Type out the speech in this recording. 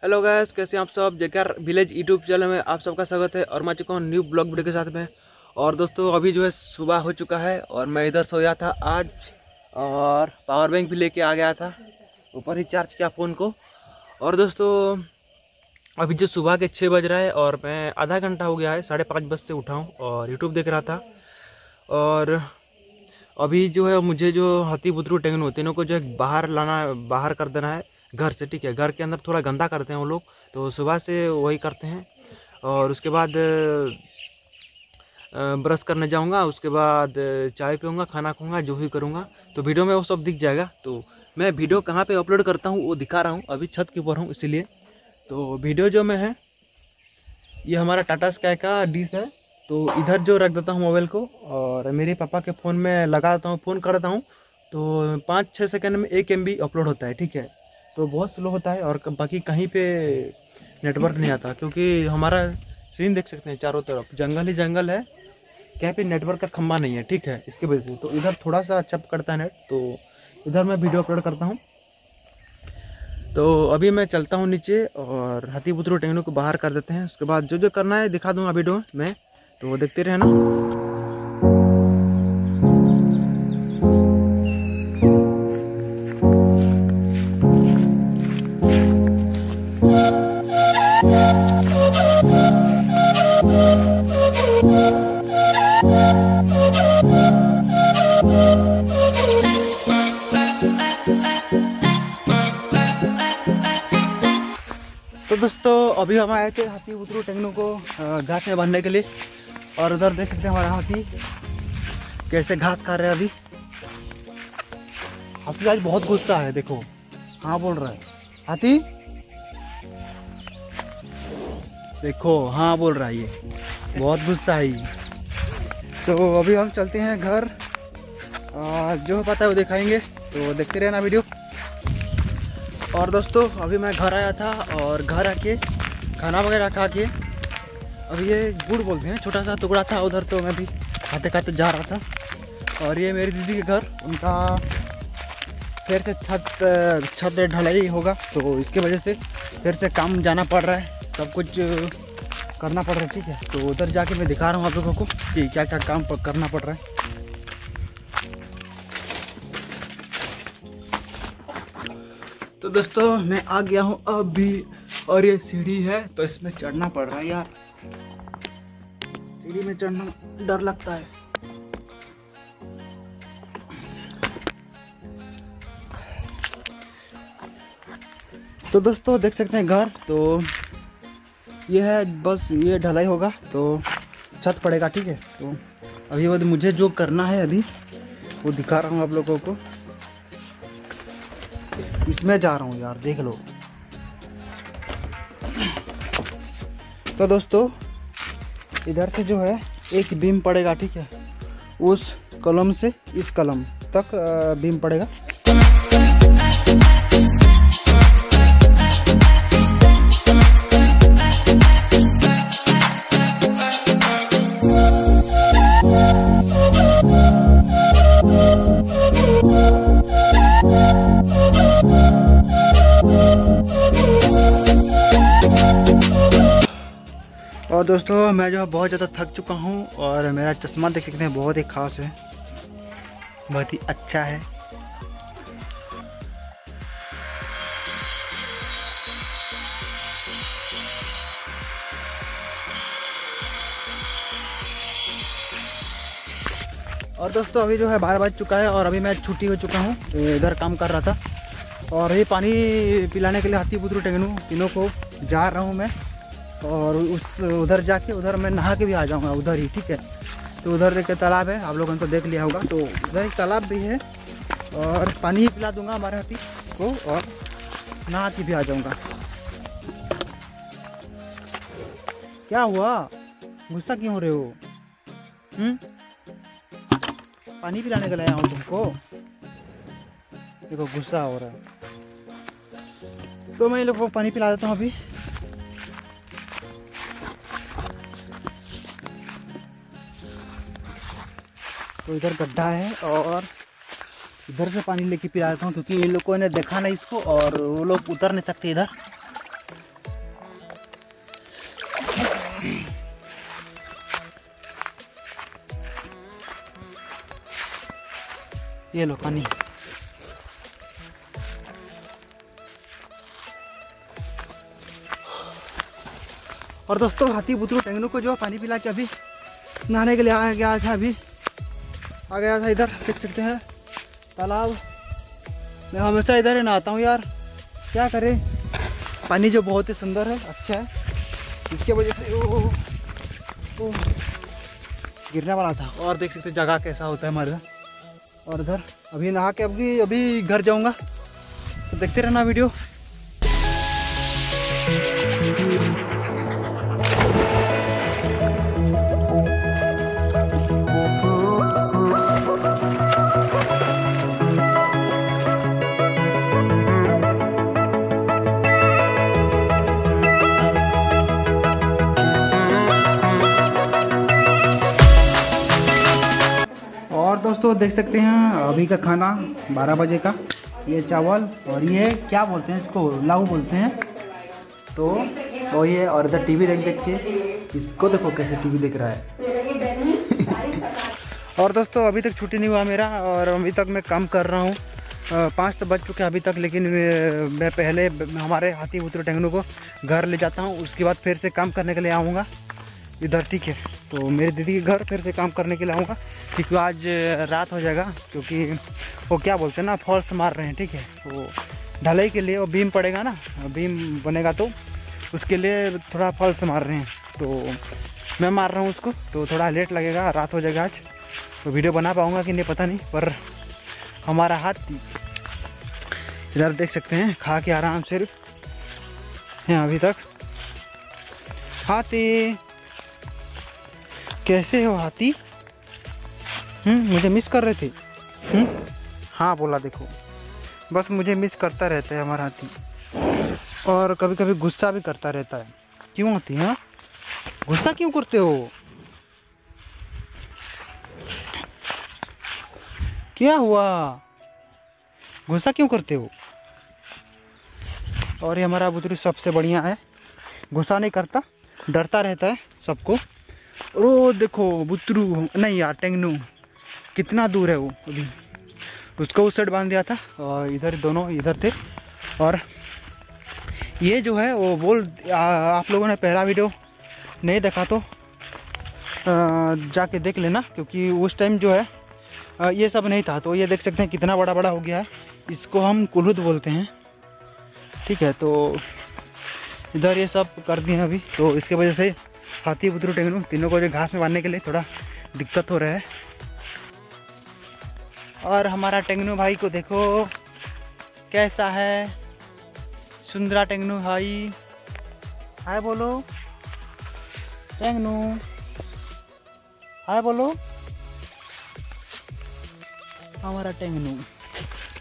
Hello guys, कैसे हैं आप सब। जेकर विलेज यूट्यूब चैनल में आप सबका स्वागत है और मैं चुका हूँ न्यू ब्लॉग वीडियो के साथ में। और दोस्तों अभी जो है सुबह हो चुका है और मैं इधर सोया था आज और पावर बैंक भी लेके आ गया था, ऊपर ही चार्ज किया फ़ोन को। और दोस्तों अभी जो सुबह के 6 बज रहा है और मैं आधा घंटा हो गया है, 5:30 बजे से उठा हूँ और यूट्यूब देख रहा था। और अभी जो है मुझे जो हाथी बुतरू टेंगनू तीनों को जो है बाहर कर देना है घर से, ठीक है। घर के अंदर थोड़ा गंदा करते हैं वो लोग, तो सुबह से वही करते हैं। और उसके बाद ब्रश करने जाऊंगा, उसके बाद चाय पीऊँगा, खाना खाऊंगा, जो भी करूंगा तो वीडियो में वो सब दिख जाएगा। तो मैं वीडियो कहाँ पे अपलोड करता हूँ वो दिखा रहा हूँ, अभी छत के ऊपर हूँ इसीलिए। तो वीडियो जो मैं है ये हमारा टाटा स्काई का डिश है, तो इधर जो रख देता हूँ मोबाइल को और मेरे पापा के फ़ोन में लगा देता हूँ, फ़ोन करता हूँ तो 5-6 सेकंड में 1 MB अपलोड होता है, ठीक है। तो बहुत स्लो होता है और बाकी कहीं पे नेटवर्क नहीं आता, क्योंकि हमारा सीन देख सकते हैं चारों तरफ जंगल ही जंगल है, कहीं पे नेटवर्क का खंभा नहीं है, ठीक है। इसकी वजह से तो इधर थोड़ा सा अच्छा करता है नेट, तो इधर मैं वीडियो अपलोड करता हूँ। तो अभी मैं चलता हूँ नीचे और हाथी बुतरू टेंगनू को बाहर कर देते हैं। उसके बाद जो जो करना है दिखा दूँगा वीडियो में, तो देखते रहना। तो दोस्तों अभी हम आए थे हाथी बुतरू टेंगनू को घास में बांधने के लिए, और उधर देख सकते हैं हमारा हाथी कैसे घास खा रहे हैं। अभी हाथी आज बहुत गुस्सा है, देखो हाँ बोल रहा है हाथी, देखो हाँ बोल रहा है, ये बहुत गुस्सा है ये। तो अभी हम चलते हैं घर, जो पता है वो दिखाएंगे, तो देखते रहना वीडियो। और दोस्तों अभी मैं घर आया था और घर आके खाना वगैरह खा के, अभी ये गुड़ बोलते हैं, छोटा सा टुकड़ा था उधर, तो मैं भी खाते खाते जा रहा था। और ये मेरी दीदी के घर, उनका फिर से छत ढलाई होगा, तो इसके वजह से फिर से काम जाना पड़ रहा है, सब कुछ करना पड़ रहा है, ठीक है। तो उधर जाके मैं दिखा रहा हूँ आप लोगों को कि क्या क्या काम करना पड़ रहा है। तो दोस्तों मैं आ गया हूँ अभी, और ये सीढ़ी है तो इसमें चढ़ना पड़ रहा है यार, सीढ़ी में चढ़ना डर लगता है। तो दोस्तों देख सकते हैं घर, तो ये है, बस ये ढलाई होगा तो छत पड़ेगा, ठीक है। तो अभी बाद मुझे जो करना है अभी वो दिखा रहा हूँ आप लोगों को, इसमें जा रहा हूँ यार, देख लो। तो दोस्तों इधर से जो है एक बीम पड़ेगा, ठीक है, उस कलम से इस कलम तक बीम पड़ेगा। और दोस्तों मैं जो है बहुत ज़्यादा थक चुका हूँ और मेरा चश्मा देख सकते हैं बहुत ही खास है, बहुत ही अच्छा है। और दोस्तों अभी जो है 12 बज चुका है और अभी मैं छुट्टी हो चुका हूँ, इधर काम कर रहा था। और ये पानी पिलाने के लिए हाथी बुतरू टेंगनू तीनों को जा रहा हूँ मैं, और उधर जाके उधर मैं नहा के भी आ जाऊंगा उधर ही, ठीक है। तो उधर एक तालाब है, आप लोगों ने तो देख लिया होगा, तो उधर एक तालाब भी है और पानी पिला दूंगा हमारे हाथी को और नहा के भी आ जाऊंगा। क्या हुआ, गुस्सा क्यों हो रहे हो? पानी पिलाने के लिए आया हूँ तुमको, देखो गुस्सा हो रहा है। तो मैं इन लोगों को पानी पिला देता हूँ अभी। तो इधर गड्ढा है और इधर से पानी लेके पिलाता हूँ, क्योंकि इन लोगों ने देखा नहीं इसको और वो लोग उतर नहीं सकते इधर, ये लो पानी। और दोस्तों हाथी बुतरू टेंगनू को जो पानी पिला के अभी नहाने के लिए आ गया था। अभी आ गया था इधर, देख सकते हैं तालाब। मैं हमेशा इधर ही नहाता हूँ यार, क्या करें। पानी जो बहुत ही सुंदर है, अच्छा है, इसके वजह से ओ गिरने वाला था। और देख सकते जगह कैसा होता है हमारे इधर। और इधर अभी नहा के अभी घर जाऊंगा, तो देखते रहना वीडियो। और दोस्तों देख सकते हैं अभी का खाना 12 बजे का। ये चावल और ये क्या बोलते हैं इसको, लाऊ बोलते हैं। तो और ये और इधर टीवी देख के इसको देखो कैसे टीवी देख रहा है। और दोस्तों अभी तक छुट्टी नहीं हुआ मेरा, और अभी तक मैं काम कर रहा हूँ। 5 तो बज चुके हैं अभी तक, लेकिन मैं पहले हमारे हाथी बुतरू टेंगनू को घर ले जाता हूँ, उसके बाद फिर से काम करने के लिए आऊँगा इधर, ठीक है। तो मेरी दीदी के घर फिर से काम करने के लिए आऊँगा, क्योंकि आज रात हो जाएगा, क्योंकि वो क्या बोलते हैं ना, फॉल्स मार रहे हैं, ठीक है। तो ढलाई के लिए वो बीम पड़ेगा ना, बीम बनेगा, तो उसके लिए थोड़ा फॉल्स मार रहे हैं। तो मैं मार रहा हूँ उसको, तो थोड़ा लेट लगेगा, रात हो जाएगा आज। तो वीडियो बना पाऊँगा कि नहीं पता नहीं, पर हमारा हाथी इधर देख सकते हैं खा के आराम से हैं अभी तक। हाथी कैसे हो हाथी? मुझे मिस कर रहे थे? हाँ बोला, देखो बस मुझे मिस करता रहता है हमारा हाथी, और कभी कभी गुस्सा भी करता रहता है। क्यों हाथी? हाँ गुस्सा क्यों करते हो? क्या हुआ, गुस्सा क्यों करते हो? और ये हमारा बुतरू सबसे बढ़िया है, गुस्सा नहीं करता, डरता रहता है सबको। ओ देखो बुतरू, नहीं यार टेंगनू कितना दूर है वो, अभी उसको उस साइड बांध दिया था, और इधर दोनों इधर थे। और ये जो है वो आप लोगों ने पहला वीडियो नहीं देखा तो जाके देख लेना, क्योंकि उस टाइम जो है ये सब नहीं था। तो ये देख सकते हैं कितना बड़ा बड़ा हो गया है, इसको हम कुल्हुद बोलते हैं, ठीक है। तो इधर ये सब कर दिए हैं अभी, तो इसके वजह से हाथी बुतरू टेंगनू तीनों को जो घास में बांधने के लिए थोड़ा दिक्कत हो रहा है। और हमारा टेंगनू भाई को देखो कैसा है, सुंदरा टेंगनू भाई, हाय बोलो टेंगनू, हाय बोलो हमारा टेंगनू।